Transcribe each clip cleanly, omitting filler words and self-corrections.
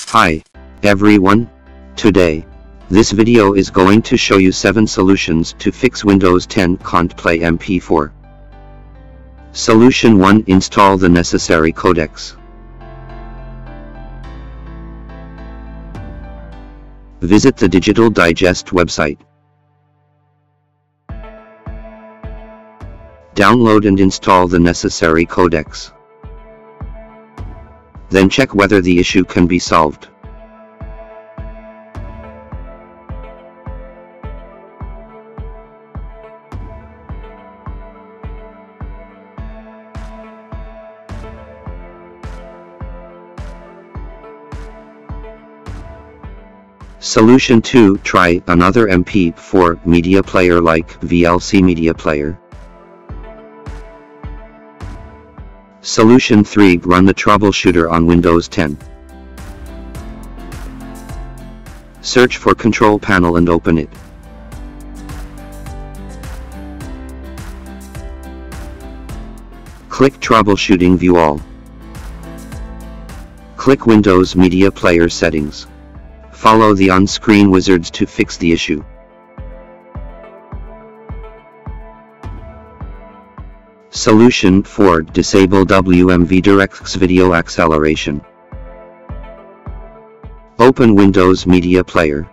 Hi, everyone. Today, this video is going to show you 7 solutions to fix Windows 10 can't play MP4. Solution 1. Install the necessary codecs. Visit the Digital Digest website. Download and install the necessary codecs. Then check whether the issue can be solved. Solution 2. Try another MP4 media player like VLC media player. Solution 3. Run the Troubleshooter on Windows 10. Search for Control Panel and open it. Click Troubleshooting View All. Click Windows Media Player Settings. Follow the on-screen wizards to fix the issue. Solution 4. Disable WMV DirectX video acceleration. Open Windows Media Player.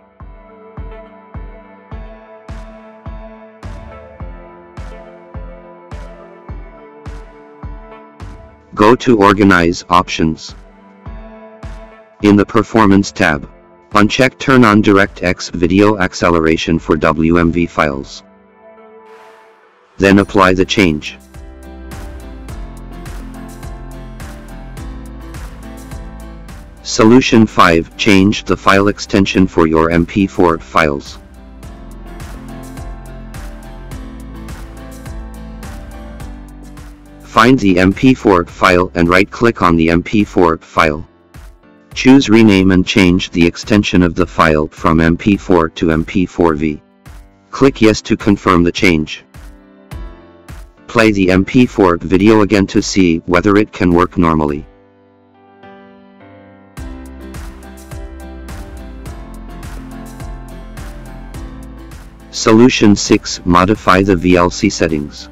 Go to Organize Options. In the Performance tab, uncheck Turn on DirectX video acceleration for WMV files. Then apply the change. Solution 5. Change the file extension for your MP4 files. Find the MP4 file and right-click on the MP4 file. Choose Rename and change the extension of the file from MP4 to MP4V. Click Yes to confirm the change. Play the MP4 video again to see whether it can work normally. Solution 6. Modify the VLC settings.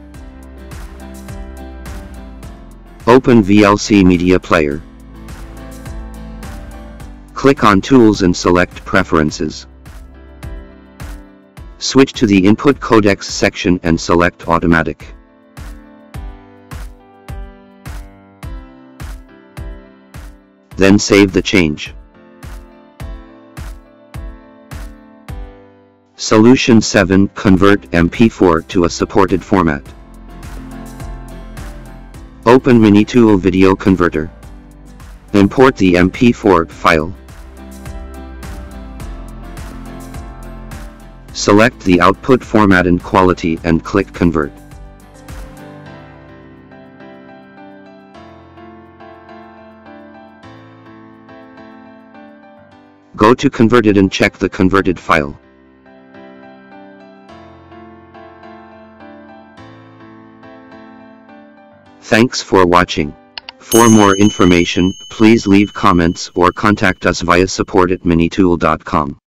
Open VLC Media Player. Click on Tools and select Preferences. Switch to the Input Codecs section and select Automatic. Then save the change. Solution 7. Convert MP4 to a supported format. Open Minitool Video Converter. Import the MP4 file. Select the output format and quality and click Convert. Go to Converted and check the converted file. Thanks for watching. For more information, please leave comments or contact us via support@minitool.com.